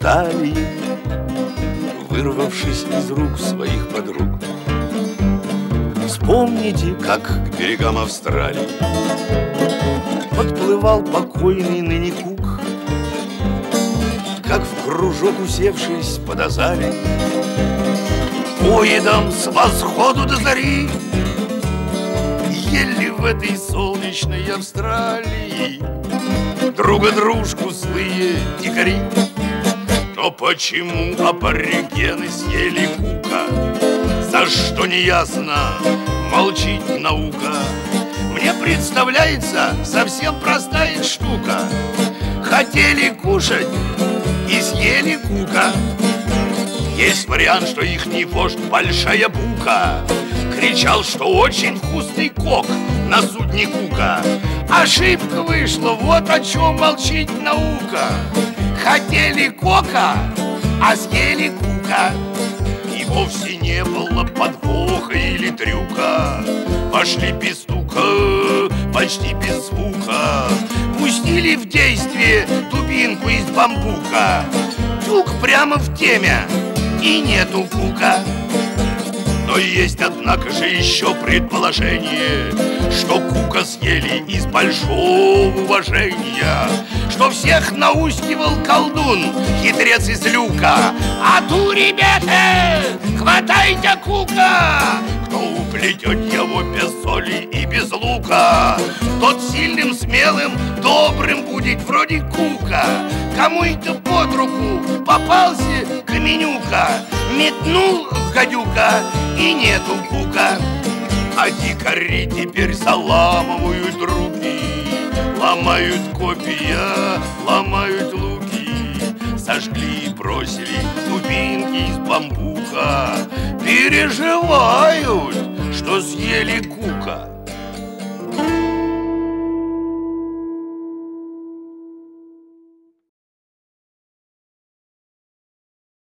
Италии, вырвавшись из рук своих подруг. Вспомните, как к берегам Австралии подплывал покойный ныне Кук, как в кружок усевшись под азалей, поедом с восходу до зари ели в этой солнечной Австралии друга-дружку злые дикари. Но почему аборигены съели Кука? За что неясно, молчит наука. Мне представляется совсем простая штука. Хотели кушать и съели Кука. Есть вариант, что ихний вождь Большая Бука кричал, что очень вкусный кок на судне Кука. Ошибка вышла, вот о чем молчит наука. Хотели кока, а съели Кука. И вовсе не было подвоха или трюка. Пошли без стука, почти без звука, пустили в действие дубинку из бамбука. Тюк прямо в теме, и нету Кука. Но есть, однако же, еще предположение, что Кука съели из большого уважения, что всех наускивал колдун, хитрец из люка. А ту, ребята, хватайте Кука! Кто уплетет его без соли и без лука, тот сильным, смелым, добрым будет вроде Кука. Кому это под руку попался каменюка, метнул гадюка, и нету Кука. А дикари теперь заламывают руки, ломают копья, ломают луки, сожгли и бросили дубинки из бамбука, переживают, что съели Кука.